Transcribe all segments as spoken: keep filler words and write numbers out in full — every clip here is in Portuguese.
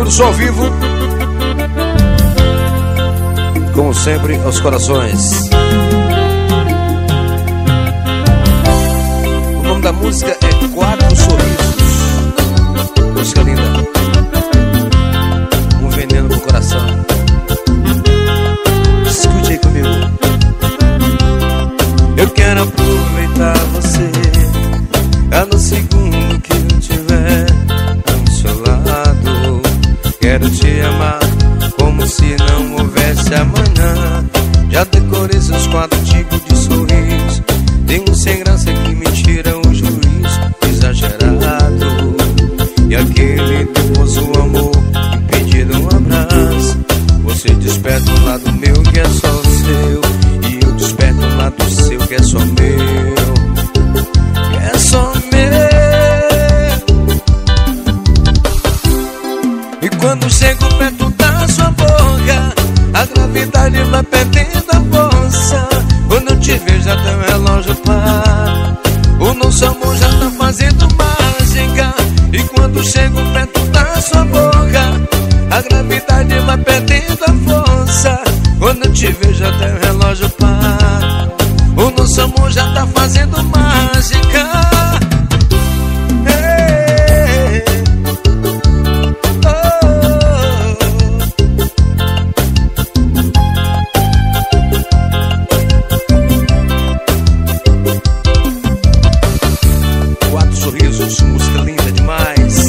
do som ao vivo, como sempre, aos corações. O nome da música é Quatro Sorrisos. Música linda, um veneno pro coração. Escute aí comigo. Eu quero aproveitar você, cada segundo que eu tiver ao seu lado. Quero te amar como se não houvesse amanhã. Já decorei seus quatro tipos de sorriso. Tem um sem graça que me tira o juízo, exagerado. E aquele depois o amor impedido um abraço. Você desperta um lado meu que é só seu, e eu desperto um lado seu que é só meu, que é só meu. E quando chego perto da sua boca, a gravidade vai perdendo a força. Quando eu te vejo até o relógio para, o nosso amor já tá fazendo mágica. E quando chego perto da sua boca, a gravidade vai perdendo a força. Quando eu te vejo até o relógio para, o nosso amor já tá fazendo mágica. Música linda demais.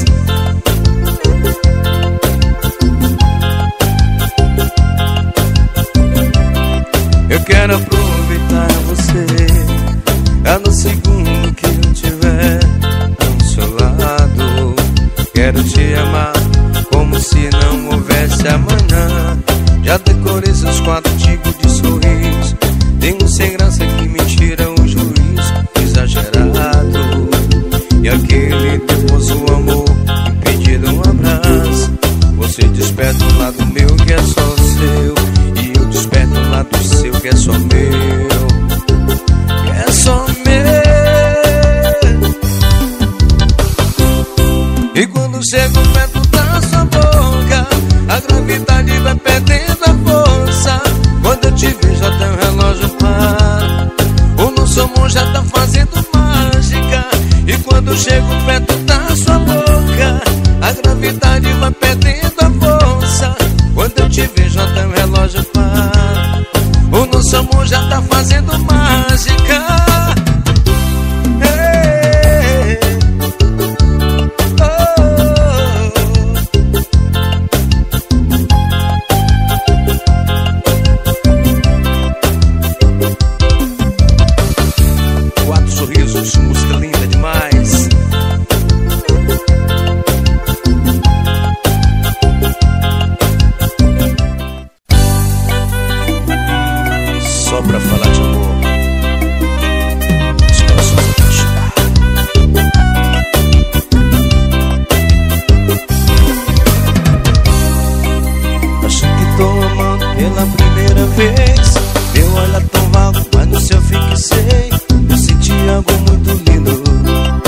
Eu quero aproveitar você, cada segundo que eu tiver ao seu lado. Quero te amar como se não houvesse amanhã. Já decorei seus quatro tipos de sorriso. Tem um sem graça que me tira o juízo, exagerado. E aquele depois o amor impedido um abraço. Você desperta um lado meu que é só seu, e eu desperto um lado seu que é só meu, que é só meu. E quando chego perto da sua boca, a gravidade vai perdendo a força. Quando eu te vejo até o relógio para, o nosso amor já tá fazendo mágica. E quando chego perto da sua boca, a gravidade vai perdendo a força. Quando eu te vejo até o relógio para, o nosso amor já tá fazendo mágica. Hey, oh. Quatro Sorrisos, música linda demais. Só pra falar de amor, os corações vão chorar. Acho que tô amando pela primeira vez. Meu olhar tão vago, mas no seu fixei. Eu senti algo muito lindo.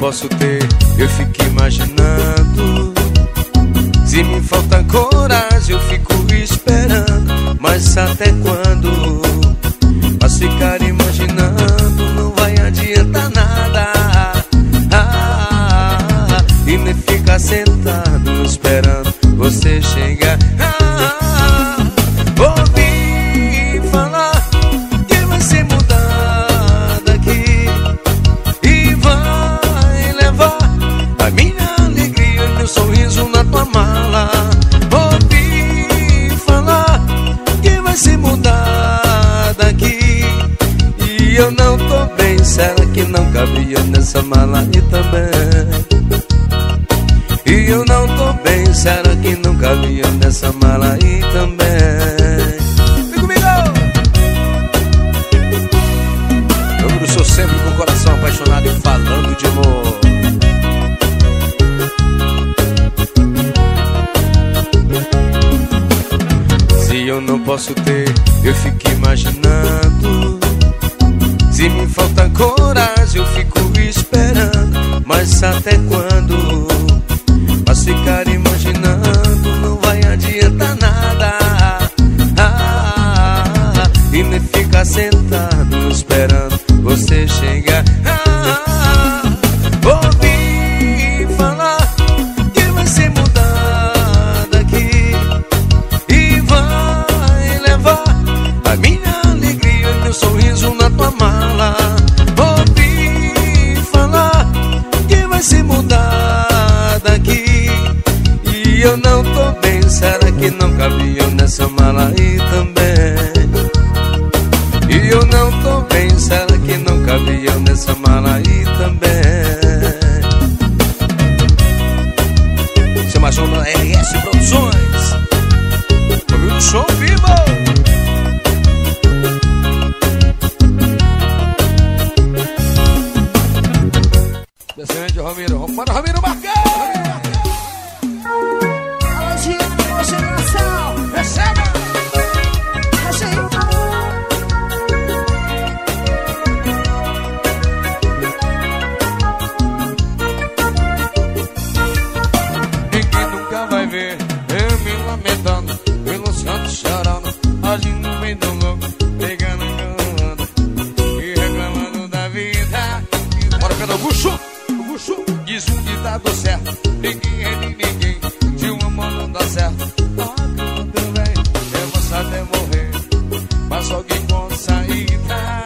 posso ter, eu fico imaginando. Se me falta coragem, eu fico esperando. Mas até quando? Mas ficar imaginando não vai adiantar nada. Ah, e nem ficar sentado esperando você chegar. Ah, ouvi falar que vai se mudar daqui e vai levar a minha alegria e meu sorriso na tua mala. Ouvi falar que vai se mudar daqui e eu não tô bem. Será que não cabia nessa mala aí também? E eu não tô bem, será que não cabia nessa mala aí também? Vem comigo! Eu Bruno, sou sempre com o coração apaixonado e falando de amor. Se eu não posso ter, eu fico imaginando. Se me falta coragem, eu fico esperando. Mas até quando? Mas ficar imaginando não vai adiantar nada. Ah, e nem ficar sentado esperando você chegar. Ah, ouvi falar que vai se mudar daqui e vai levar a minha alegria e meu sorriso na tua mala. Ouvi falar que vai se mudar daqui e eu não tô bem, será que não cabia nessa mala aí também? E eu não tô bem, será que não cabia nessa mala aí também? Você mais um na R S Produções. Ouviu o show vivo? Descende, Ramiro. Vamos, Ramiro, marcou! Receba! Ninguém nunca vai ver eu me lamentando, pelo santo chorando, agindo no meio do louco, pegando, enganando e reclamando da vida. Bora, cadê o Guxu? O Guxu diz um ditado certo: ninguém é de ninguém, se o amor não dá certo. Até morrer, mas alguém com saída.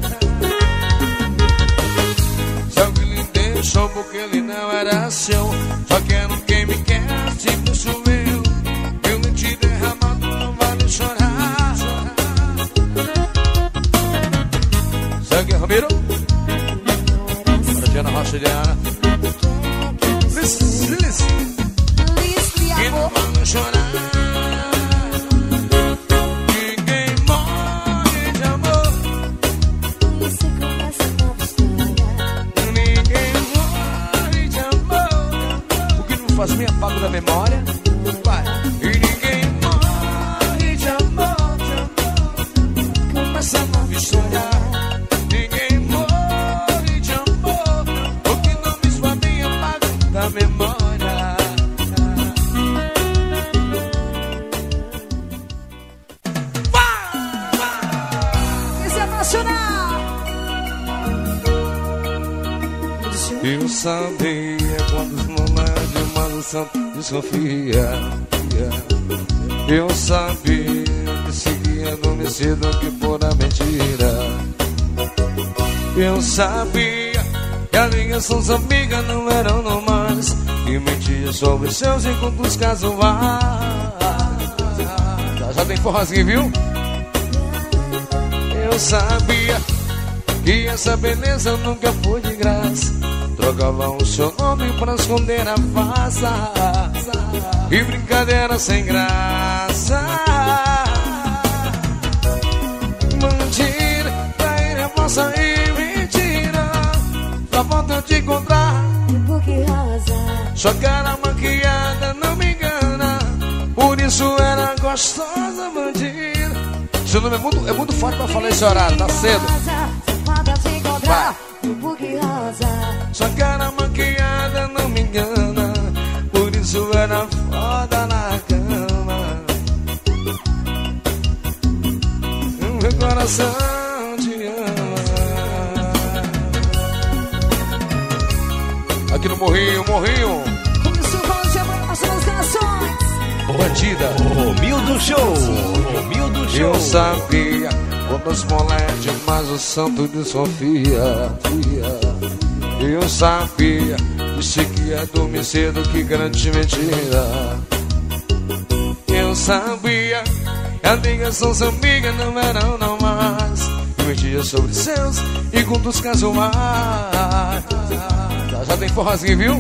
Se alguém lhe deixou porque ele não era seu, só quero quem me quer, tipo sou eu. Eu não te derramado, não vale chorar. Segue, Ramiro. Para Diana Rocha, Diana. Liz, Liz. E não vale chorar. Faz me apago da memória. Vai. E ninguém morre de amor, de amor. Começa a não me chorar. Ninguém morre de amor. O que não me soa bem apago da memória. Vai, vai. Esse é nacional. Eu sabia quando os momentos de malução desconfia. Eu sabia que seguia adormecido que por a mentira. Eu sabia que a ligação das amigas não eram normais, que mentia sobre seus encontros casuais. Já, já tem forrozinho, viu? Eu sabia que essa beleza nunca foi de graça, trocavam o seu nome pra esconder a farsa. E brincadeira sem graça. Mentira, trair é moça e mentira. Só falta eu te encontrar. Tipo que rosa. Sua cara maquiada não me engana, por isso era gostosa, bandida. Seu nome é muito, é muito forte pra falar esse horário, tá cedo. Só falta eu te encontrar. Tipo que rosa. Sua cara maquiada maquiada não me engana, por isso era foda na cama. Meu coração te ama. Aqui no Morrinho, Morrinho. Isso vamos chamar as suas canções. Bandida. Romildo Show. Romildo Show. Eu sabia, quando os moleques, mas o santo de Sofia. Eu sabia, disse que ia dormir cedo, que grande mentira. Eu sabia, as amigas são suas amigas, não eram não mais. Eu mentia sobre seus encontros casuais. Já, já tem forrozinho, viu?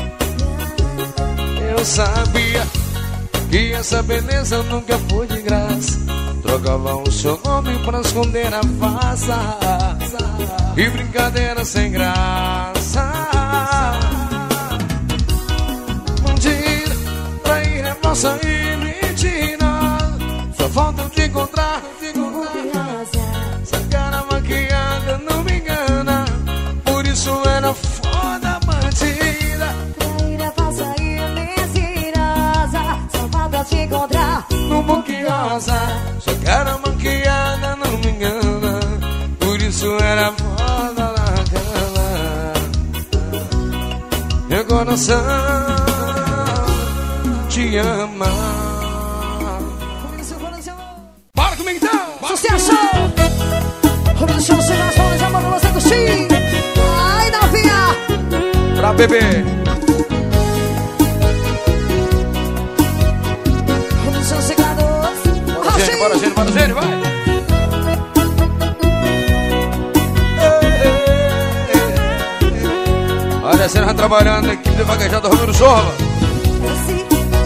Eu sabia que essa beleza nunca foi de graça. Trocava o seu nome pra esconder a farsa e brincadeira sem graça. Mentira, trair é nossa e mentira. Só falta eu te encontrar, te encontrar. Essa cara maquiada não me engana, por isso era foda bandida. Trair é falsa e mentirosa, só falta te encontrar no Boque Rosa. Sua cara maquiada não me engana, por isso era foda na cama. Meu coração te ama. Bora comigo então! Sucesso! Romildo Show, chega as bolas de amor pra você curtir. Ai, novinha! Pra beber. Romildo Show, chega a doce. Bora, gente, bora, gente, bora, gente, vai! Olha, você vai trabalhando na equipe de vaguejada do Romildo Show, rapaz. Assim.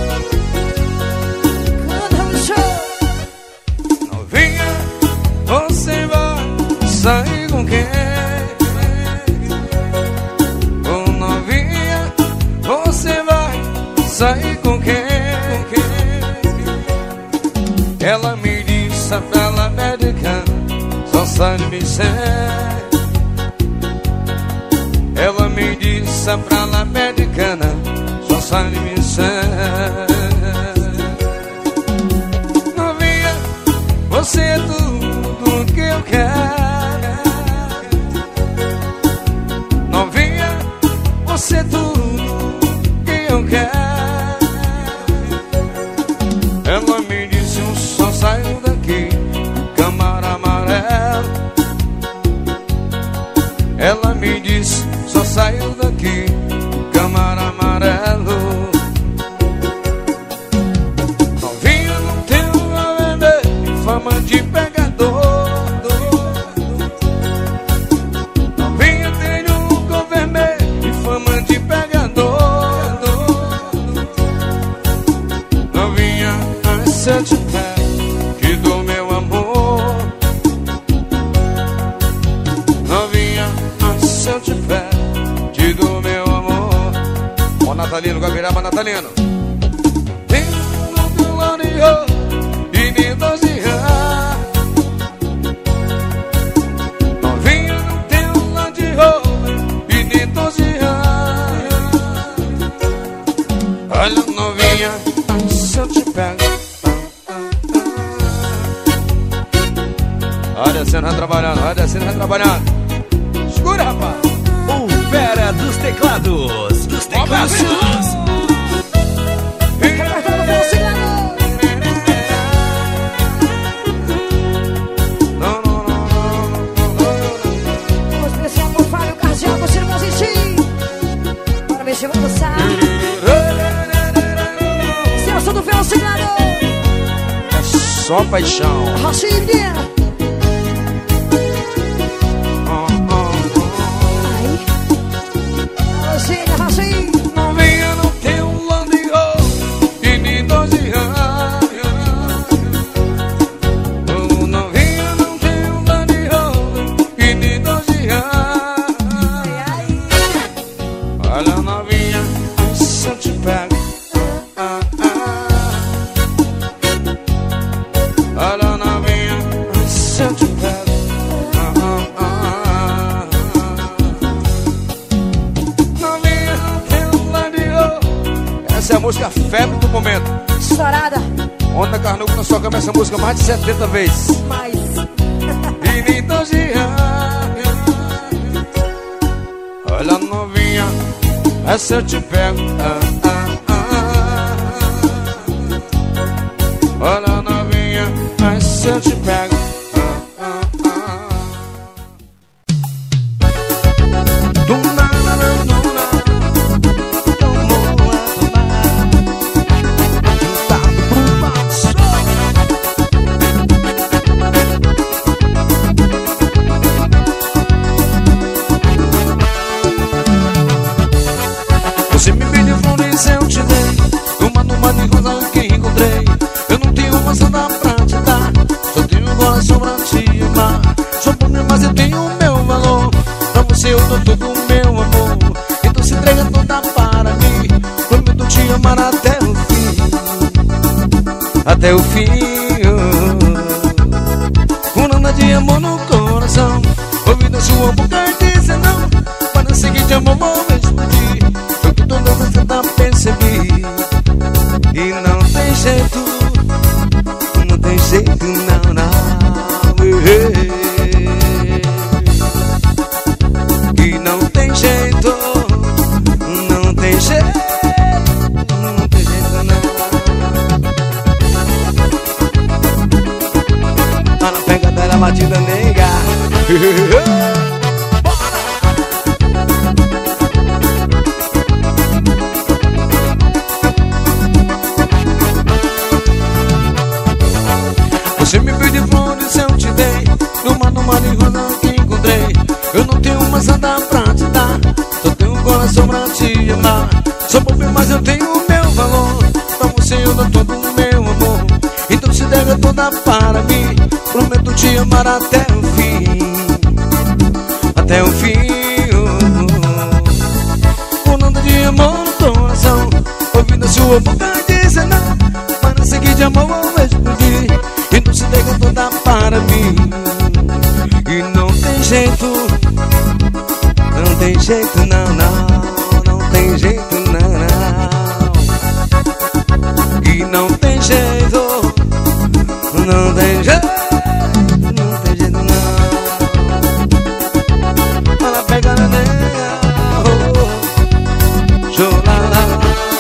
Romildo Show. Novinha, você vai sair com quem? Ô novinha, você vai sair com quem? Ela me disse pra ela americana, só sabe me ser. Ela me disse pra ela americana, só sabe me ser. Novinha, você é tudo que eu quero. Novinha, você é tudo que eu quero. Ela me disse, eu só saio daqui, Câmara Amarela. Ela me disse, só saio daqui, Câmara Amarelo. Novinha, não tenho a vender, fama de pegador. Novinha, tenho um cor vermelho e fama de pegador. Novinha, ai, se eu te pego, que do meu amor. Novinha, ai, se eu te pego, te dou meu amor. Ó Natalino, Guabiraba, Natalino. Tem um glória e de doze anos. Novinha, não tem um lá de roupa e de doze anos. Olha, novinha, ai, se eu te pego. Olha, você não vai trabalhando, olha, você não vai trabalhando. Segura, rapaz. O Fera dos Teclados. Dos Teclados. Não, não, não, não, não. O especial com o Fábio Cardial, você não vai existir. Bora mexer, vamos dançar. Celso do Velocigado. É só paixão. Rachinha. Rachinha, Rachinha. Novinha, não tem um lado de ouro e de doze anos. Oh, novinha, não tem um lado de ouro e de doze anos. Olha, novinha, se eu te pego. Ah, ah. Olha, novinha, se eu te pego. Ah, ah, ah. Novinha, momento. Estourada. Onda Carnuco na sua cama essa música mais de setenta vezes. Mais. E nem tão dia. Olha novinha, essa eu te pego. Ah, ah, ah. Olha novinha, essa eu te pego. Você me pediu flores, eu te dei. Uma numa de rosa que encontrei. Eu não tenho maçã pra te dar, só tenho um coração pra te amar. Sou pobre, mas eu tenho o meu valor. Pra você eu dou todo o meu amor. Então se entrega toda para mim. Prometo te amar até o fim. Até o fim, oh. Com nada de amor no coração. Ouvindo a sua boca dizer não. Parece que te amo, vou explodir. Foi que toda vez eu tá percebi. e não tem jeito, não tem jeito, não, não. E não tem jeito, não tem jeito, não tem jeito, não. Tá na pegada da batida nega. Você me pediu flores, eu te dei. Numa, numa de rosa que encontrei. Eu não tenho uma santa pra te dar, só tenho um coração pra te amar. Sou pobre, mas eu tenho o meu valor. Pra você eu dou todo o meu amor. Então se entrega toda para mim. Prometo te amar até o fim. Até o fim, oh. Com nada de amor no coração. Ouvindo a sua boca dizer não. Parece que de amor vou explodir. Então se entrega toda para mim. e não tem jeito, não tem jeito, não, não, não tem jeito, não, não. E não tem jeito, não tem jeito, não tem jeito, não. Ela pega na nega, oh, chorará.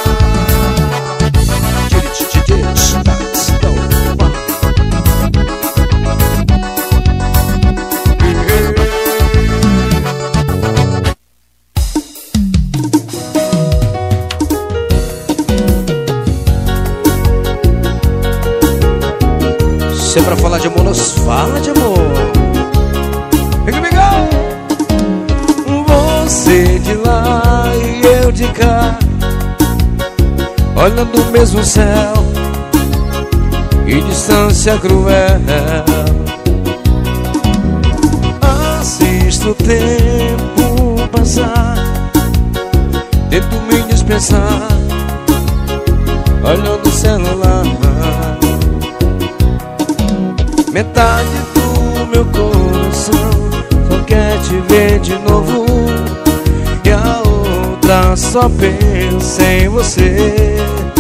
Se é pra falar de amor, nós fala de amor. Vem comigo! Você de lá e eu de cá, olhando o mesmo céu, e distância cruel. Assisto o tempo passar, tento me dispensar, olhando o celular. Metade do meu coração só quer te ver de novo, e a outra só pensa em você.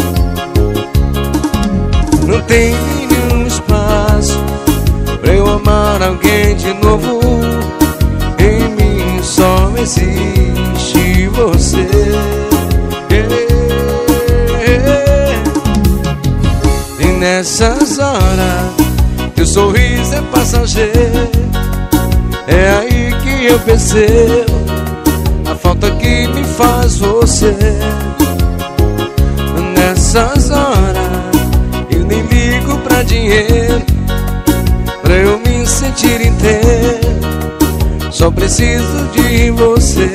Não tem nenhum espaço pra eu amar alguém de novo. Em mim só existe você. E nessas horas teu sorriso é passageiro. É aí que eu percebo a falta que me faz você. Nessas horas eu nem ligo pra dinheiro, pra eu me sentir inteiro. Só preciso de você,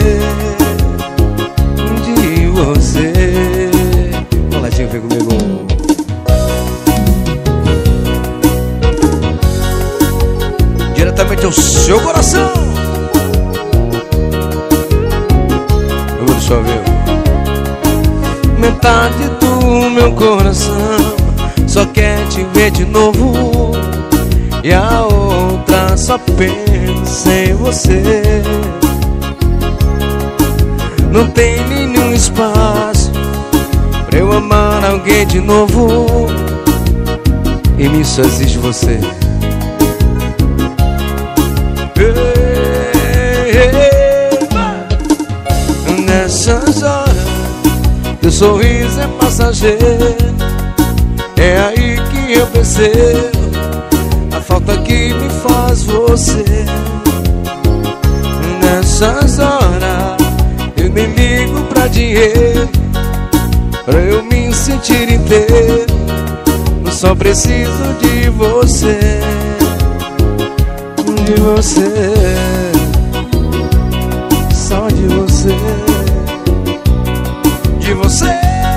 de você. Coladinho, vem comigo. Diretamente ao seu coração. Eu vou deixar ver. Metade do meu coração só quer te ver de novo, e a outra só pensa em você. Não tem nenhum espaço pra eu eu amar alguém de novo e me só existe você. Nessas horas teu sorriso é passageiro, é aí que eu percebo a falta que me faz você. Nessas horas eu nem ligo pra dinheiro, pra eu me sentir inteiro, eu só preciso de você, de você, só de você, de você.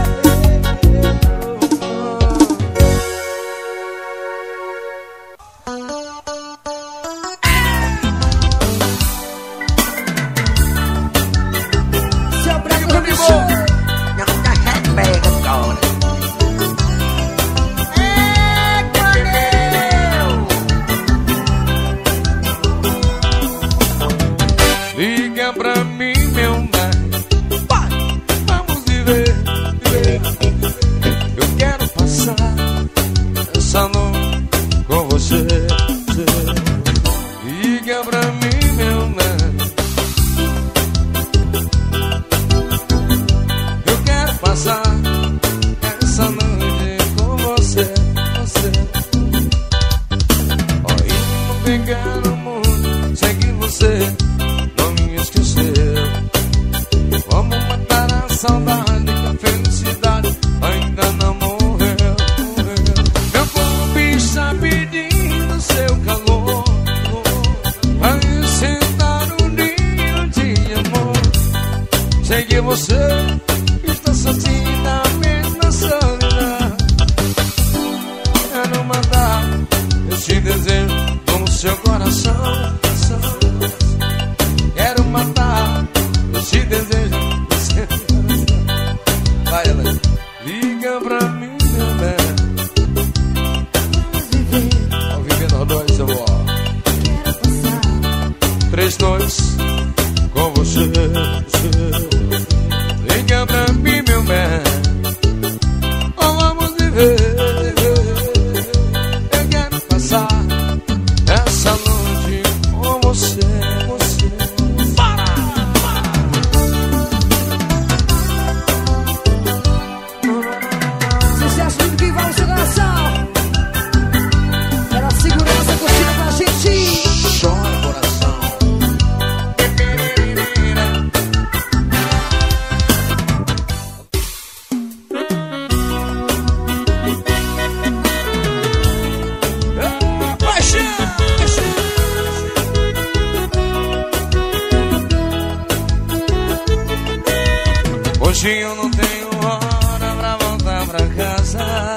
Hoje eu não tenho hora pra voltar pra casa.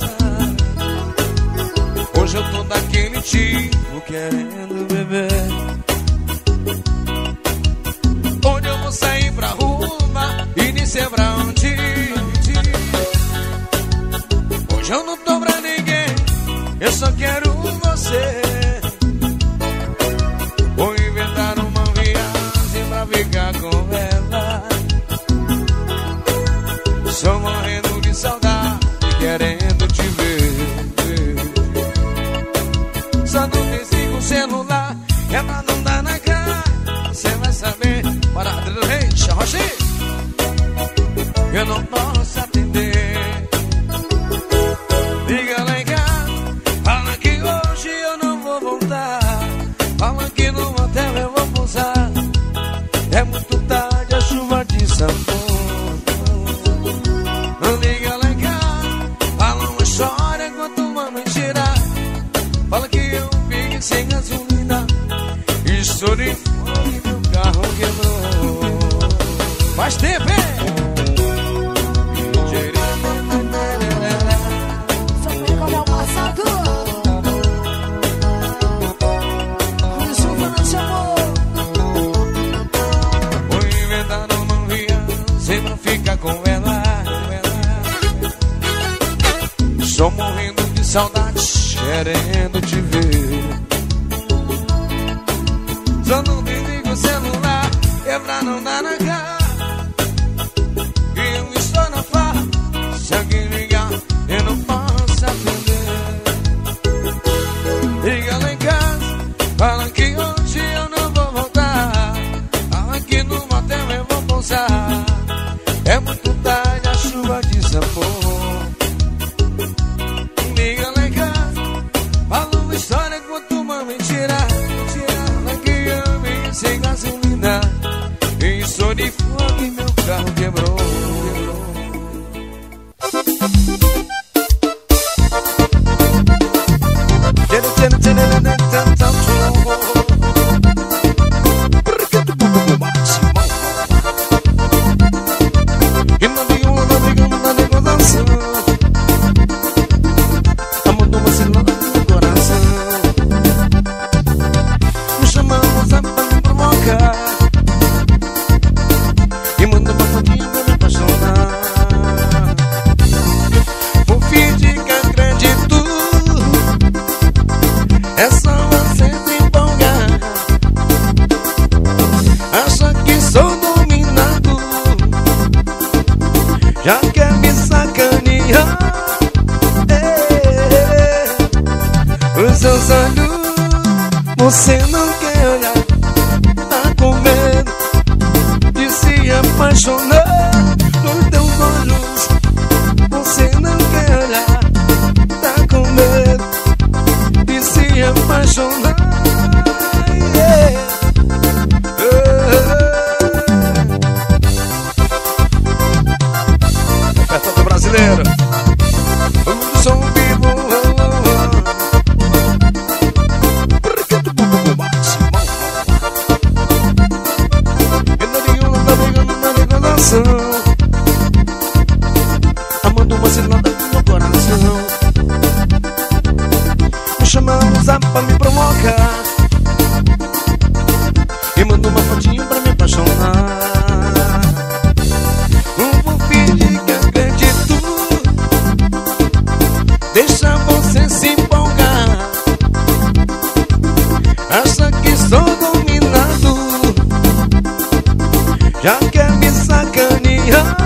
Hoje eu tô daquele tipo querendo beber. Hoje eu vou sair pra rua e nem sei pra onde ir. Hoje eu não tô pra ninguém, eu só quero você. Vou inventar uma viagem pra ficar com ela. Estou morrendo de saudade, querendo te ver. Só não desliga o celular, é pra não dar na cara. Você vai saber, para do rei, Rochi, eu não posso atender. Liga lá em casa, fala que hoje eu não vou voltar. Fala que no hotel eu vou pousar. É muito tarde, a chuva de sabor. Não liga lá em casa, fala uma história, conta uma mentira. Fala que eu fiquei sem gasolina, estourei fogo e meu carro quebrou. Faz tempo, hein? Só pega o meu passado. Isso foi nosso amor. Vou inventar uma viagem pra ficar com ela. Estou morrendo de saudade, querendo te ver. Só não desliga o celular, é pra não dar na cara. Eu estou na farra, Você não quer olhar, tá com medo de se apaixonar nos teus olhos. Você não quer olhar, tá com medo de se apaixonar. Yeah. Festa do brasileiro, o som vivo. Amando uma cilada no meu coração, me chama no zap pra me provocar e manda uma fotinho pra me apaixonar. Não vou fingir que acredito, deixa você se empolgar. Acha que sou dominado, já quer me sacanear.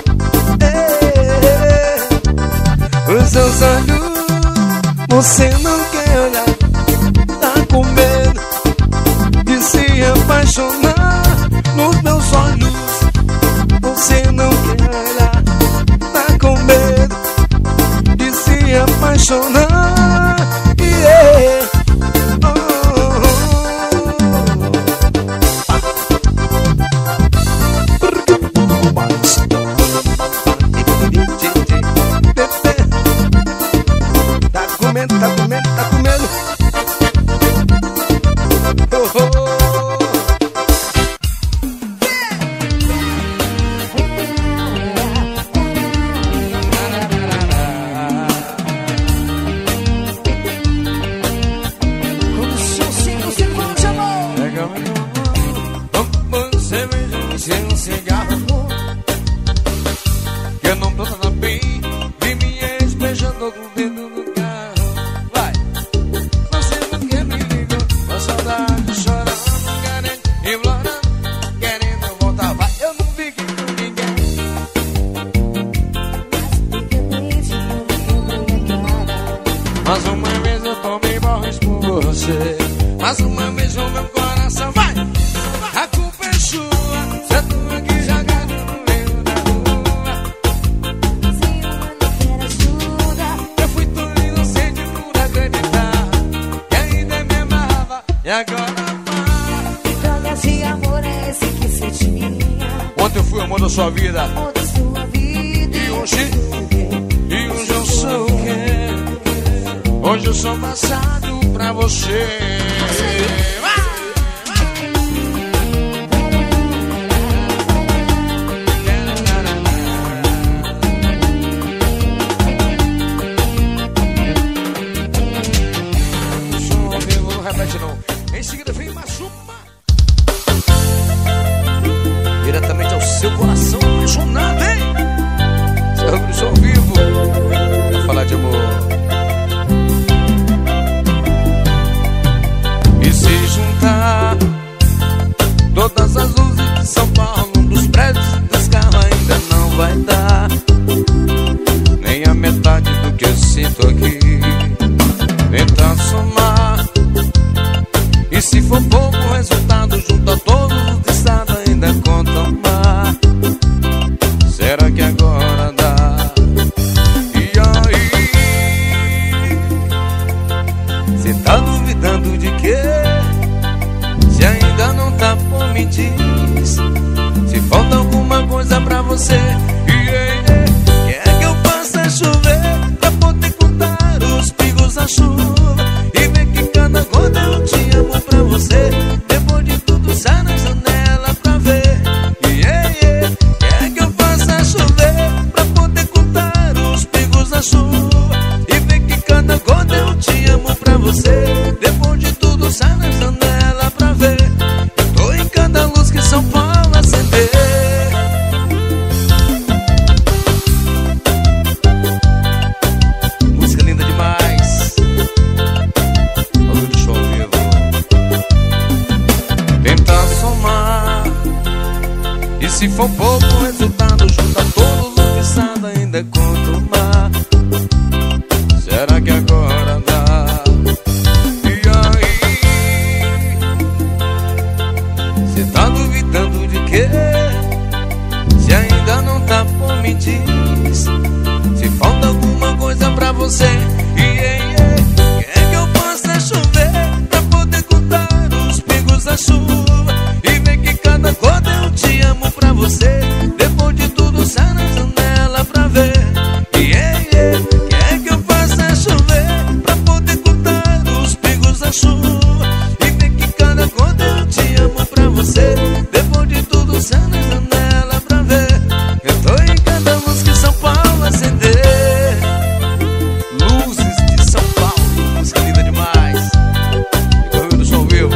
É, os seus olhos, você não quer olhar, tá com medo de se apaixonar nos meus olhos. Você não quer olhar, tá com medo de se apaixonar. Yeah. Tá comendo, tá comendo. Oh, oh. O seu cinco segundos, amor. Pega o meu você veja se é um cigarro que eu não tô nada bem. Vi minha ex beijando com o dedo no carro. Vai, você não quer me ligar, com saudade chorando, querendo implorando, querendo voltar. Vai, eu não fiquei com ninguém. Mais uma vez eu tomei borras por você. Mais uma vez o meu coração vai. A culpa é sua, se é tua que jogada no meio da rua. Eu fui tão inocente por acreditar que ainda me amava e agora para. Que droga de amor é esse que você tinha? Ontem eu fui o amor da sua vida, Amor da sua vida. e hoje, e hoje eu sou o quê? Hoje eu sou passado pra você. Repete não. Em seguida vem mais uma. Diretamente ao seu coração apaixonado, hein? Seu som vivo. Vou falar de amor. E se juntar todas as luzes de São Paulo, dos prédios e dos carros, ainda não vai dar nem a metade do que eu sinto aqui. Tentar somar, e se for pouco o resultado, junto a todos os que estado ainda contam mais. Será que agora dá? E aí? Cê tá duvidando de quê? Se ainda não tá por me diz. Se falta alguma coisa pra você, yeah, yeah. Quer que eu faça chover pra poder contar os pingos da chuva e ver que cada gota eu te amo pra você. Depois de tudo sai na janela pra ver, yeah, yeah. Quer que eu faça chover pra poder contar os pingos da chuva e ver que cada gota eu te amo pra você. Depois de tudo sai na janela pra ver. Eu tô em cada luz que São Paulo acender. Música linda demais. Olha o show ao vivo. Tentar somar, e se for pouco o resultado, junta todos os que estado ainda conto mar. Será que agora dá? E aí? você. Yeah, yeah. Quer que eu faça chover pra poder contar os pingos da chuva e ver que cada gota eu te amo pra você. Depois de tudo sai na janela pra ver. Yeah, yeah. Quer que eu faça chover pra poder contar os pingos da chuva e ver que cada gota eu te amo pra você. Depois de tudo sai na janela pra ver. Eu tô em cada luz que São Paulo acender. Luzes de São Paulo, música linda demais. E correu do show vivo.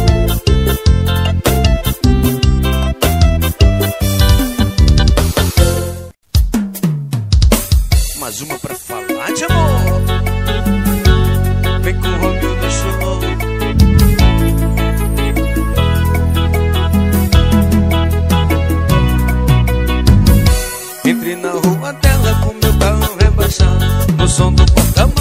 Mais uma pra falar de amor. Vem com o Romeu do show. Entrei na rua dela com meu carro rebaixado, no som do porta